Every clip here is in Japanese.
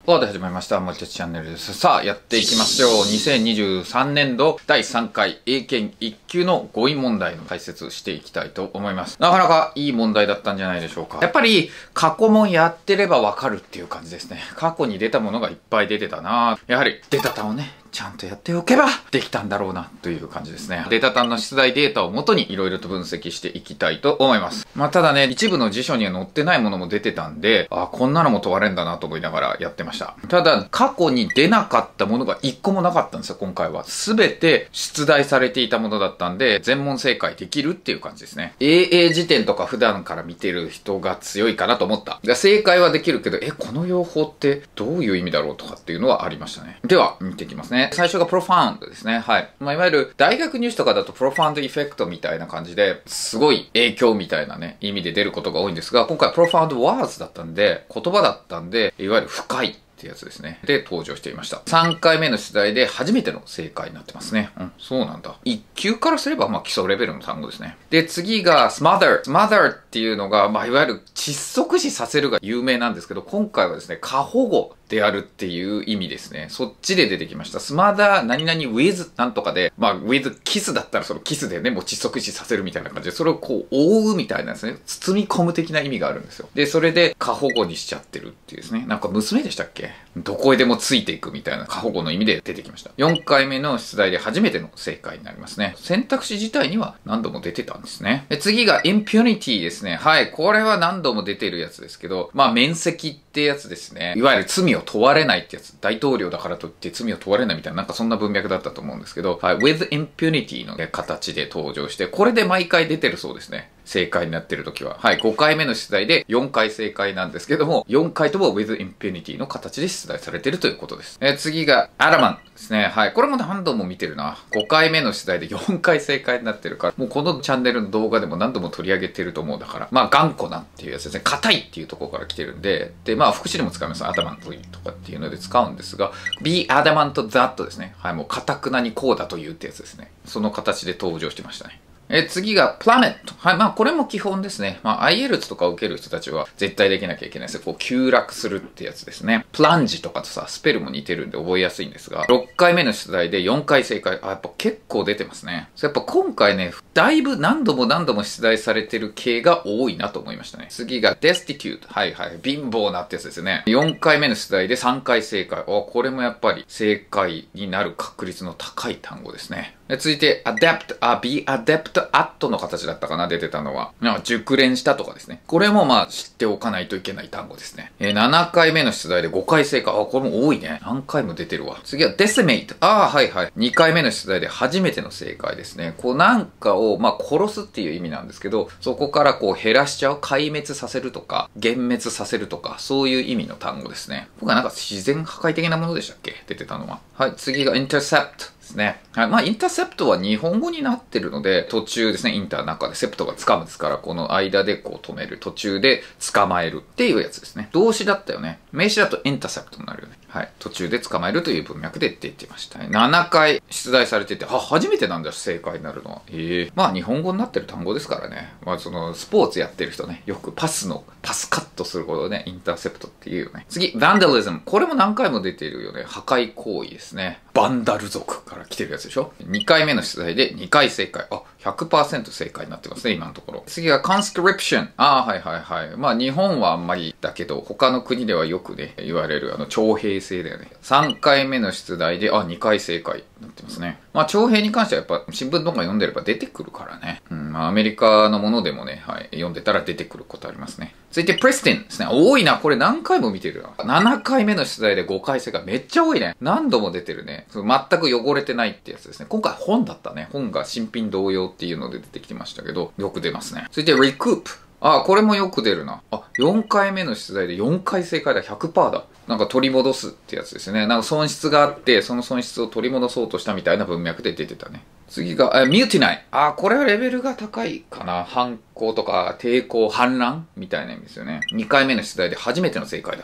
で始まりました。森哲チャンネルです。さあ、やっていきましょう。2023年度第3回英検1級の語彙問題の解説していきたいと思います。なかなかいい問題だったんじゃないでしょうか。やっぱり過去問やってればわかるっていう感じですね。過去に出たものがいっぱい出てたな。やはり出た単をね、ちゃんとやっておけばできたんだろうなという感じですね。データ単の出題データを元にいろいろと分析していきたいと思います。ただね、一部の辞書には載ってないものも出てたんで、こんなのも問われんだなと思いながらやってました。ただ、過去に出なかったものが一個もなかったんですよ、今回は。すべて出題されていたものだったんで、全問正解できるっていう感じですね。英辞典とか普段から見てる人が強いかなと思った。正解はできるけど、この用法ってどういう意味だろうとかっていうのはありましたね。では、見ていきますね。最初がプロファウンドですね。はい。いわゆる大学入試とかだとプロファウンドエフェクトみたいな感じで、すごい影響みたいなね、意味で出ることが多いんですが、今回プロファウンドワーズだったんで、言葉だったんで、いわゆる深いってやつですね。で、登場していました。3回目の出題で初めての正解になってますね。そうなんだ。1級からすれば、基礎レベルの単語ですね。で、次が smother。smother っていうのが、いわゆる窒息死させるが有名なんですけど、今回はですね、過保護であるっていう意味ですね。そっちで出てきました。smother 何々 with なんとかで、with kiss だったらそのキスでね、もう窒息死させるみたいな感じで、それをこう覆うみたいなですね、包み込む的な意味があるんですよ。で、それで過保護にしちゃってるっていうですね。なんか娘でしたっけ？どこへでもついていくみたいな過保護の意味で出てきました。4回目の出題で初めての正解になりますね。選択肢自体には何度も出てたんですね。で、次が impunity ですね。はい。これは何度も出てるやつですけど、免責ってやつですね。いわゆる罪を問われないってやつ。大統領だからといって罪を問われないみたいな、なんかそんな文脈だったと思うんですけど、はい。with impunity の、形で登場して、これで毎回出てるそうですね。正解になってるときは。はい。5回目の出題で4回正解なんですけども、4回とも with impunity の形で出題されてるということです。次が adamant ですね。はい。これも何度も見てるな。5回目の出題で4回正解になってるから、もうこのチャンネルの動画でも何度も取り上げてると思うだから、頑固なっていうやつですね。硬いっていうところから来てるんで、で、副詞でも使います。adamant とかっていうので使うんですが、be adamant that ですね。はい。もう堅くなにこうだというってやつですね。その形で登場してましたね。次が planet。はい。これも基本ですね。IELTS とか受ける人たちは絶対できなきゃいけないですよ。こう、急落するってやつですね。プランジとかとさ、スペルも似てるんで覚えやすいんですが、6回目の出題で4回正解。やっぱ結構出てますね。やっぱ今回ね、だいぶ何度も出題されてる系が多いなと思いましたね。次が destitute。はいはい。貧乏なってやつですね。4回目の出題で3回正解。これもやっぱり正解になる確率の高い単語ですね。続いて be adept at の形だったかな、出てたのは。熟練したとかですね。これも知っておかないといけない単語ですね。7回目の出題で5回正解。これも多いね。何回も出てるわ。次は decimate。はいはい。2回目の出題で初めての正解ですね。なんかを、殺すっていう意味なんですけど、そこから減らしちゃう、壊滅させるとか、幻滅させるとか、そういう意味の単語ですね。僕はなんか自然破壊的なものでしたっけ？出てたのは。はい。次が intercept。ですね。はい。インターセプトは日本語になってるので、途中ですね、インターの中でセプトが掴むですから、この間で止める、途中で捕まえるっていうやつですね。動詞だったよね。名詞だとインターセプトになるよね。はい。途中で捕まえるという文脈で出てました。7回出題されてて、初めてなんだ、正解になるのは。日本語になってる単語ですからね。その、スポーツやってる人ね、よくパスカットすることをね、インターセプトっていうよね。次、ヴァンダリズム。これも何回も出ているよね。破壊行為ですね。バンダル族から来てるやつでしょ。2回目の出題で2回正解。100% 正解になってますね、今のところ。次が conscription。はいはいはい。日本はあんまりだけど、他の国ではよくね、言われる徴兵制だよね。3回目の出題で、2回正解になってますね。徴兵に関してはやっぱ新聞とか読んでれば出てくるからね。アメリカのものでもね、はい、読んでたら出てくることありますね。続いて Preston ですね。多いな。これ何回も見てるな。7回目の出題で5回正解。めっちゃ多いね。何度も出てるね。全く汚れてないってやつですね。今回本だったね。本が新品同様っていうので出てきてましたけど、よく出ますね。続いて Recoup。これもよく出るな。4回目の出題で4回正解だ。100% だ。なんか取り戻すってやつですね。なんか損失があって、その損失を取り戻そうとしたみたいな文脈で出てたね。次が、mutiny。これはレベルが高いかな。反抗とか抵抗、反乱みたいな意味ですよね。2回目の出題で初めての正解だ。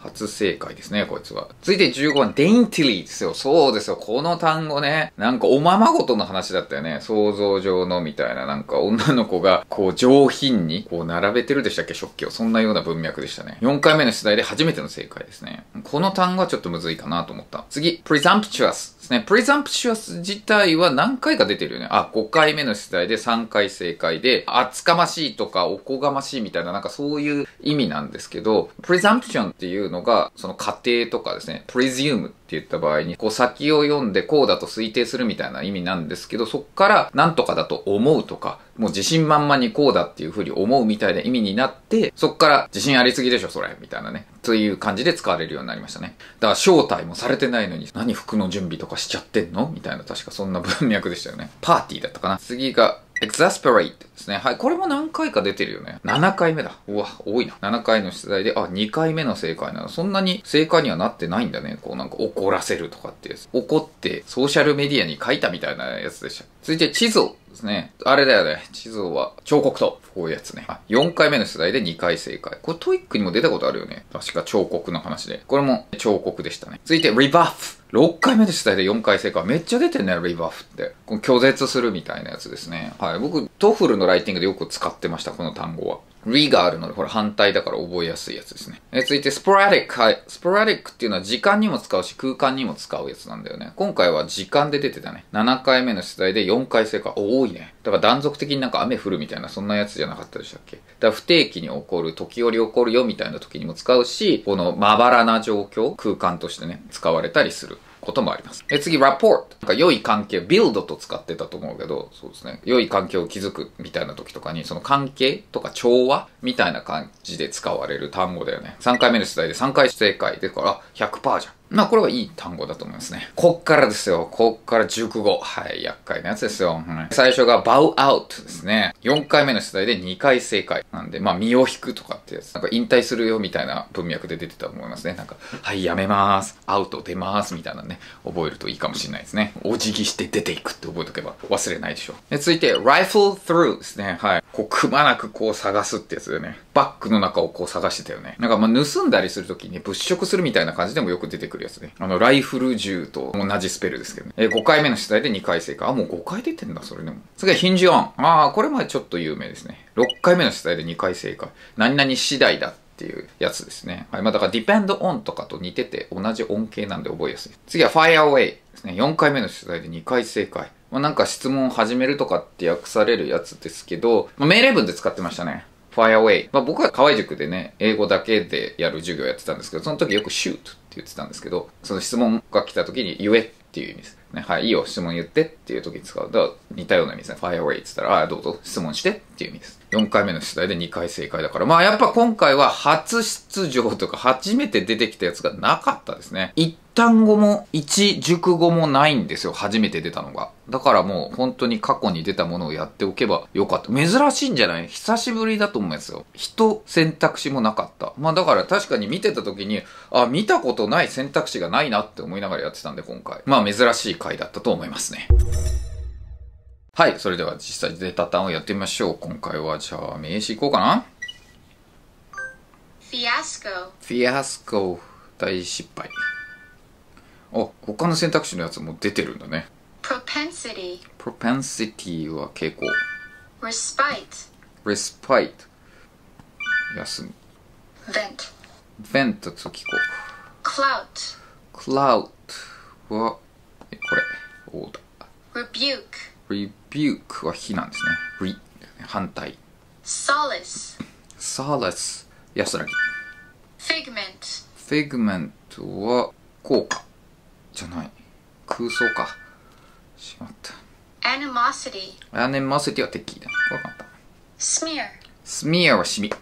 初正解ですね、こいつは。続いて15番、daintily ですよ。そうですよ。この単語ね。なんかおままごとの話だったよね。想像上のみたいな、なんか女の子がこう上品にこう並べてるでしたっけ、食器を。そんなような文脈でしたね。4回目の出題で初めての正解ですね。この単語はちょっとむずいかなと思った。次、presumptuous ですね。presumptuous 自体は何回か出てるよね。あ、5回目の出題で3回正解で、厚かましいとかおこがましいみたいな、なんかそういう意味なんですけど、presumption っていうのが、その仮定とかですね、presume って言った場合に、こう先を読んでこうだと推定するみたいな意味なんですけど、そっからなんとかだと思うとか、もう自信満々にこうだっていう風に思うみたいな意味になって、そっから自信ありすぎでしょそれみたいなね。という感じで使われるようになりましたね。だから招待もされてないのに、何服の準備とかしちゃってんのみたいな、確かそんな文脈でしたよね。パーティーだったかな。次が、exasperate ですね。はい。これも何回か出てるよね。7回目だ。うわ、多いな。7回の出題で、あ、2回目の正解なの。そんなに正解にはなってないんだね。こうなんか怒らせるとかってやつ。怒ってソーシャルメディアに書いたみたいなやつでした。続いて、地図ですね。あれだよね。地図は彫刻刀。こういうやつね。あ、4回目の出題で2回正解。これトイックにも出たことあるよね。確か彫刻の話で。これも彫刻でしたね。続いて、rebuff。6回目の出題で4回正解。めっちゃ出てるね、リバフって。この拒絶するみたいなやつですね。はい。僕、トフルのライティングでよく使ってました、この単語は。リがあるので、これ反対だから覚えやすいやつですね。続いて、スポラディック。はい。スポラディックっていうのは時間にも使うし、空間にも使うやつなんだよね。今回は時間で出てたね。7回目の出題で4回正解。多いね。だから断続的になんか雨降るみたいな、そんなやつじゃなかったでしたっけ。だから不定期に起こる、時折起こるよみたいな時にも使うし、このまばらな状況、空間としてね、使われたりすることもあります。次、rapport。なんか良い関係、build と使ってたと思うけど、そうですね。良い関係を築くみたいな時とかに、その関係とか調和みたいな感じで使われる単語だよね。3回目の出題で3回正解でから、100% じゃん。まあこれはいい単語だと思いますね。こっからですよ。こっから熟語。はい、厄介なやつですよ。最初が bow out ですね。4回目の出題で2回正解。なんで、まあ身を引くとかってやつ。なんか引退するよみたいな文脈で出てたと思いますね。なんか、はい、やめます。アウト出ますみたいなね。覚えるといいかもしれないですね。お辞儀して出ていくって覚えとけば忘れないでしょう。続いて、rifle through ですね。はい。こう、くまなくこう探すってやつだよね。バッグの中をこう探してたよね。なんかまあ盗んだりするときに物色するみたいな感じでもよく出てくるやつね。ライフル銃と同じスペルですけどね。5回目の出題で2回正解。あ、もう5回出てんだ、それでも。次はヒンジオン。ああ、これまでちょっと有名ですね。6回目の出題で2回正解。何々次第だっていうやつですね。はい。まあだから depend on とかと似てて同じ音形なんで覚えやすい。次は fire away ですね。4回目の出題で2回正解。まあなんか質問を始めるとかって訳されるやつですけど、まあ、命令文で使ってましたね。fire away。まあ僕は河合塾でね、英語だけでやる授業やってたんですけど、その時よく shoot って言ってたんですけど、その質問が来た時に言えっていう意味です。ね、はい、いいよ、質問言ってっていう時に使う。だから似たような意味ですね。fire away って言ったら、ああ、どうぞ質問してっていう意味です。4回目の出題で2回正解だから、まあやっぱ今回は初出場とか初めて出てきたやつがなかったですね。一単語も一熟語もないんですよ。初めて出たのが。だからもう本当に過去に出たものをやっておけばよかった。珍しいんじゃない？久しぶりだと思うんですよ。一選択肢もなかった。まあだから確かに見てた時に、あ、見たことない選択肢がないなって思いながらやってたんで今回。まあ珍しい回だったと思いますね。はい。それでは実際出た単をやってみましょう。今回はじゃあ名詞いこうかな。Fiasco。大失敗。他の選択肢のやつも出てるんだね。Propensity は傾向。Respite 休む。Vent 月子。Clout はこれオーダー。Rebuke は非なんですね。反対。Solace 安らぎ。Figment は効果じゃない。空想か。しまった。Animosity は敵だね。これ簡単。Smear はシミ。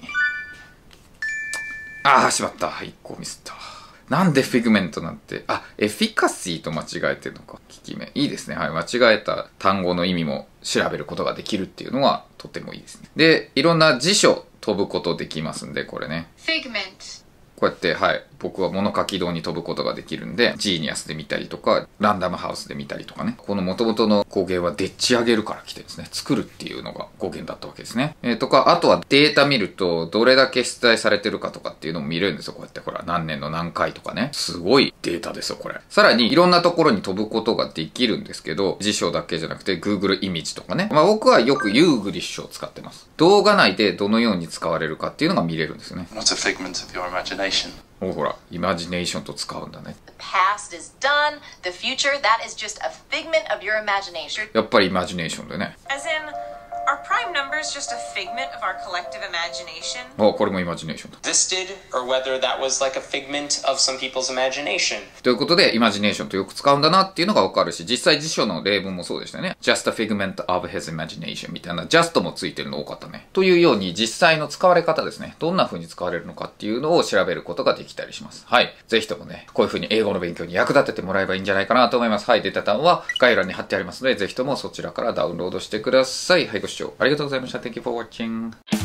ああ、しまった。1個ミスった。なんでフィグメントなんて、エフィカシーと間違えてるのか。効き目。いいですね。はい。間違えた単語の意味も調べることができるっていうのはとてもいいですね。で、いろんな辞書飛ぶことできますんで、これね。こうやって、はい。 僕は物書き堂に飛ぶことができるんで、ジーニアスで見たりとか、ランダムハウスで見たりとかね。この元々の語源はでっち上げるから来てですね、作るっていうのが語源だったわけですね。とか、あとはデータ見ると、どれだけ出題されてるかとかっていうのも見れるんですよ。こうやってほら、何年の何回とかね。すごいデータですよ、これ。さらに、いろんなところに飛ぶことができるんですけど、辞書だけじゃなくて Google イメージとかね。まあ僕はよく Youglish を使ってます。動画内でどのように使われるかっていうのが見れるんですよね。 What's a figment of your imagination? ほら、イマジネーションと使うんだね。 The past is done. The future, that is just a figment of your imagination. やっぱりイマジネーションでね。 As in, are prime numbers just a figment of our collective imagination? これもイマジネーションだ。 This did, or whether that was like a figment of some people's imagination. ということで、イマジネーションとよく使うんだなっていうのがわかるし、実際辞書の例文もそうでしたね。just a figment of his imagination みたいな just もついてるの多かったね。というように、実際の使われ方ですね。どんな風に使われるのかっていうのを調べることができたりします。はい。ぜひともね、こういう風に英語の勉強に役立ててもらえばいいんじゃないかなと思います。はい。データ単は概要欄に貼ってありますので、ぜひともそちらからダウンロードしてください。はい、ご視聴ありがとうございました。Thank you for watching.